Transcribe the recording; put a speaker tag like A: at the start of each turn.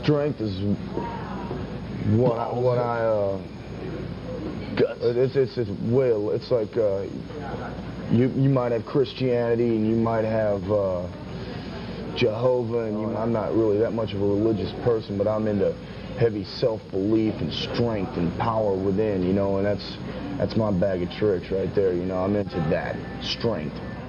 A: Strength is what I it's will. It's like you might have Christianity and you might have Jehovah, and I'm not really that much of a religious person, but I'm into heavy self-belief and strength and power within, you know, and that's my bag of tricks right there, you know. I'm into that strength.